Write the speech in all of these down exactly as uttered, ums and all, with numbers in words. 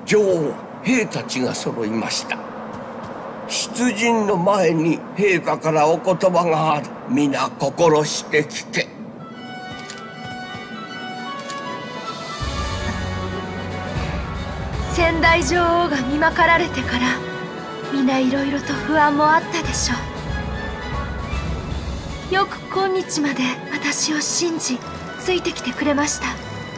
女王、兵たちが揃いました。出陣の前に陛下からお言葉がある。皆心して聞け。 先代女王が見まかられてから皆いろいろと不安もあったでしょう。よく今日まで私を信じついてきてくれました。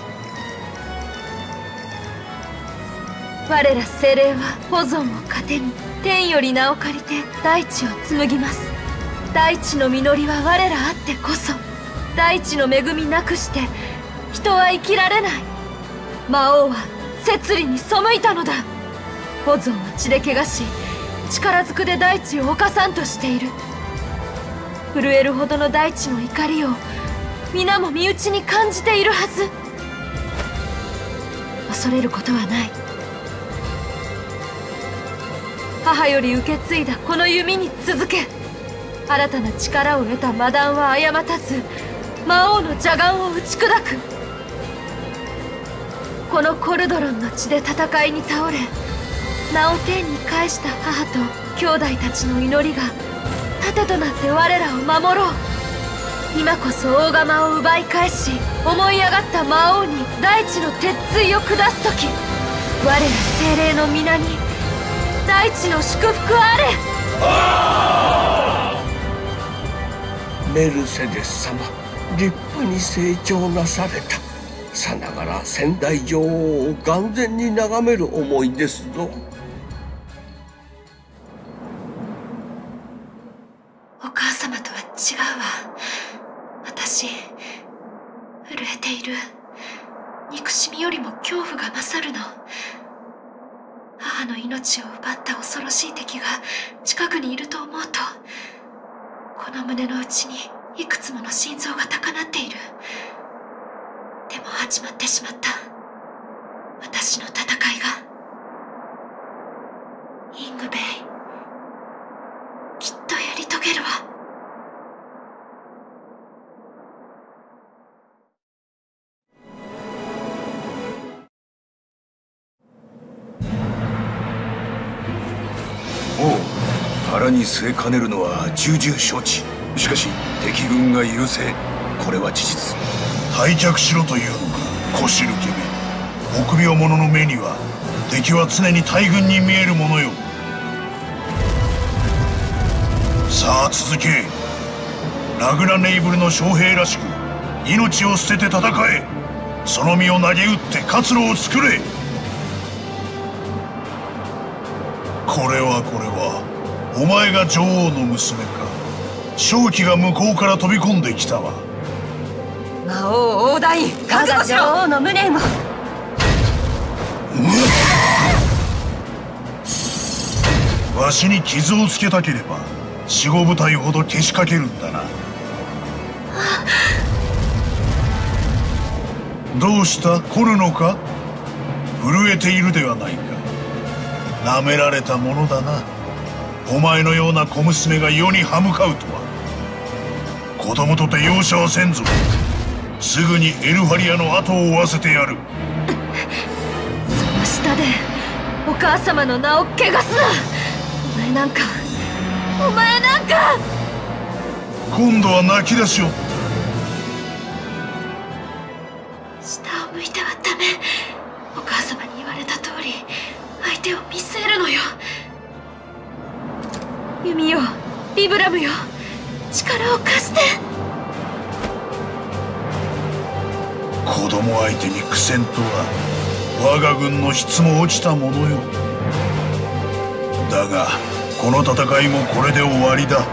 我ら精霊は保存を糧に天より名を借りて大地を紡ぎます。大地の実りは我らあってこそ。大地の恵みなくして人は生きられない。魔王は摂理に背いたのだ。保存は血で汚し力ずくで大地を侵さんとしている。震えるほどの大地の怒りを皆も身内に感じているはず。恐れることはない。母より受け継いだこの弓に続け。新たな力を得た魔弾は誤たず魔王の邪眼を打ち砕く。このコルドロンの地で戦いに倒れ名を天に返した母と兄弟たちの祈りが盾となって我らを守ろう。今こそ大釜を奪い返し思い上がった魔王に大地の鉄槌を下す時、我ら精霊の皆に大地の祝福あれ。 メルセデス様、立派に成長なされた。さながら先代女王を眼前に眺める思いですぞ。 お母様とは違うわ。私、震えている。憎しみよりも恐怖が勝るの。母の命を奪った恐ろしい敵が近くにいると思うと、この胸の内にいくつもの心臓が高鳴っている。でも始まってしまった。私の戦いが。イングベイ、きっとやり遂げるわ。 おう、腹に据えかねるのは重々承知。しかし敵軍が優勢、これは事実。 退却しろというのか、腰抜けめ。臆病者の目には敵は常に大軍に見えるものよ。さあ続け。ラグナネイブルの将兵らしく命を捨てて戦え。その身を投げ打って活路を作れ。これはこれはお前が女王の娘か。正気が向こうから飛び込んできたわ。 魔王オーダイン、覚悟しろ。女王の無念を。 わしに傷をつけたければ四五部隊ほどけしかけるんだな。どうした、来るのか。震えているではないか。なめられたものだな。お前のような小娘が世に歯向かうとは。子供とて容赦はせんぞ。すぐにエルファリアの後を追わせてやる。 その下でお母様の名を汚すな。お前なんかお前なんか。 今度は泣き出しおった。 下を向いてはダメ。お母様に言われた通り相手を見据えるのよ。弓よ、リブラムよ、力を貸して。 子供相手に苦戦とは我が軍の質も落ちたものよ。だがこの戦いもこれで終わりだ。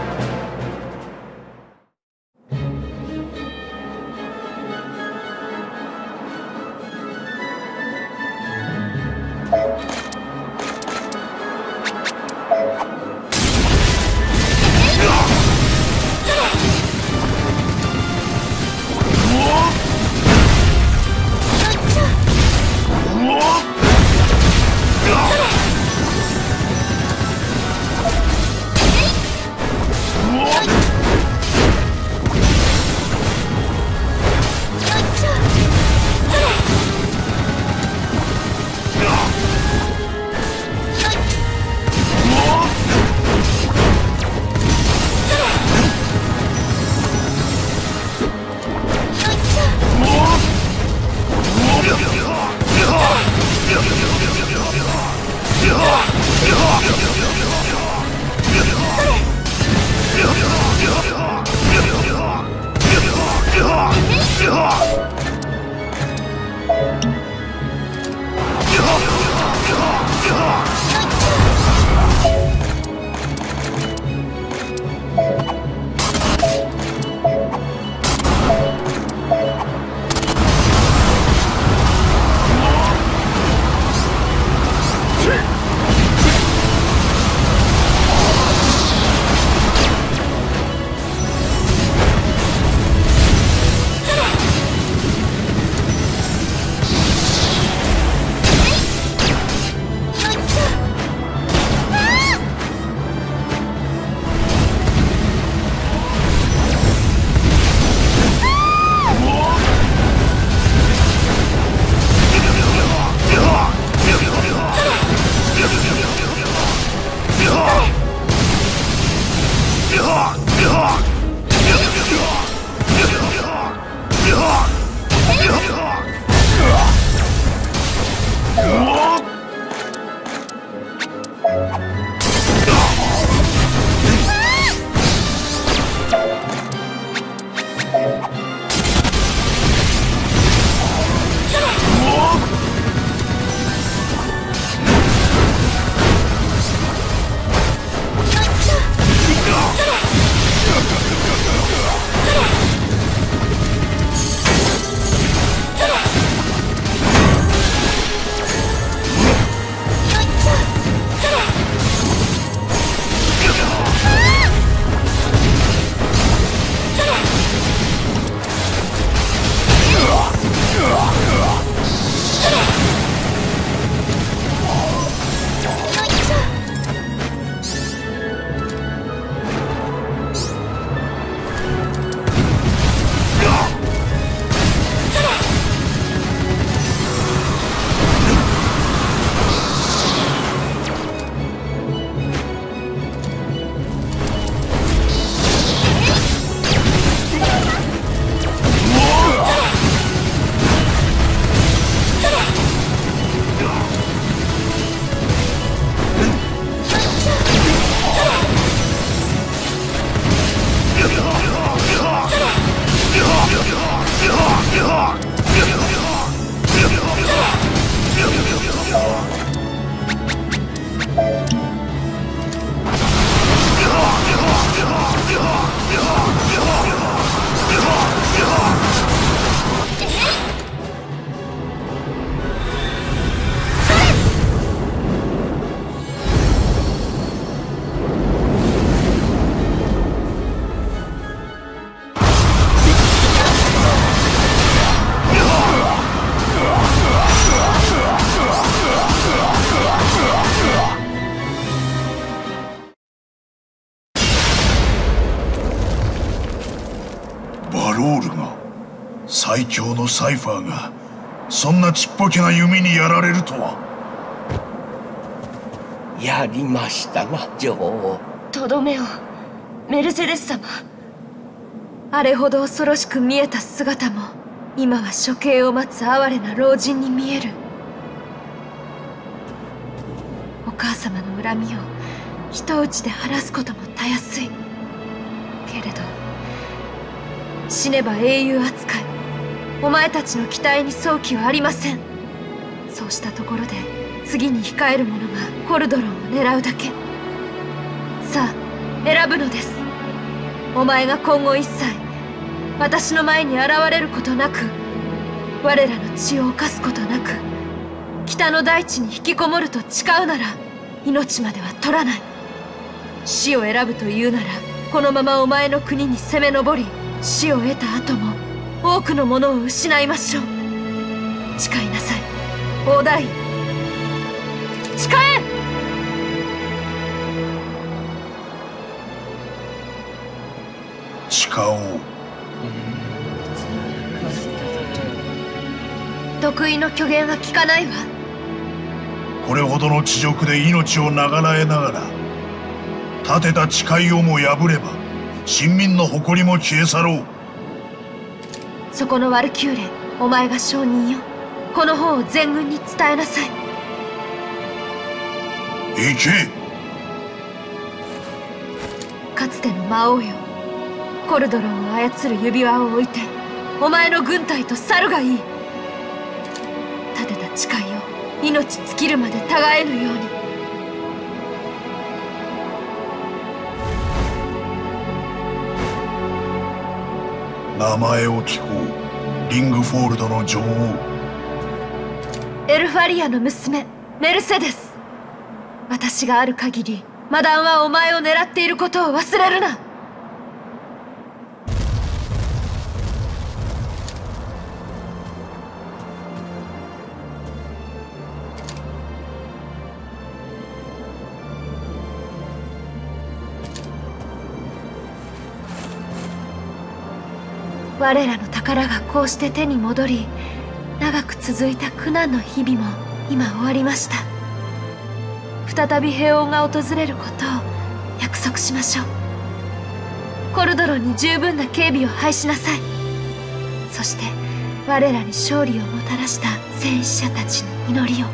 最強のサイファーがそんなちっぽけな弓にやられるとは。 やりましたな、女王。 とどめを、メルセデス様。あれほど恐ろしく見えた姿も、今は処刑を待つ哀れな老人に見える。お母様の恨みを一打ちで晴らすこともたやすい。けれど死ねば英雄扱い、お前たちの期待に早期はありません。そうしたところで次に控える者がコルドロンを狙うだけ。さあ選ぶのです。お前が今後一切私の前に現れることなく、我らの血を犯すことなく、北の大地に引きこもると誓うなら命までは取らない。死を選ぶというなら、このままお前の国に攻め上り、死を得た後も多くのものを失いましょう。誓いなさい、大大。誓え！ 誓おう。 得意の虚言は聞かないわ。 これほどの恥辱で命を長らえながら、立てた誓いをも破れば臣民の誇りも消え去ろう。 そこのワルキューレ、お前が証人よ。この方を全軍に伝えなさい。 行け。 かつての魔王よ、コルドロンを操る指輪を置いてお前の軍隊と去るがいい。立てた誓いを命尽きるまでたがえぬように。 名前を聞こう、リングフォールドの女王。 エルファリアの娘メルセデス。私がある限りマダンはお前を狙っていることを忘れるな。我らの宝がこうして手に戻り、長く続いた苦難の日々も今終わりました。再び平穏が訪れることを約束しましょう。コルドロンに十分な警備を配しなさい。そして我らに勝利をもたらした戦死者たちに祈りを。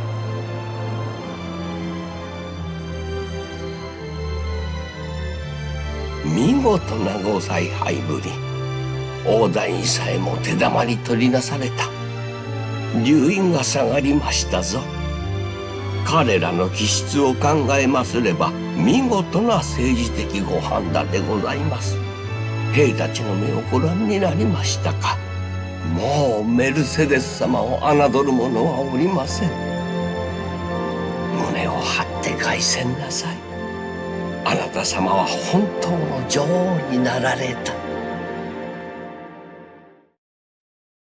見事なご采配ぶり。大台さえも手玉に取りなされた。留飲が下がりましたぞ。彼らの気質を考えますれば見事な政治的ご判断でございます。兵たちの目をご覧になりましたか。もうメルセデス様を侮る者はおりません。胸を張って凱旋なさい。あなた様は本当の女王になられた。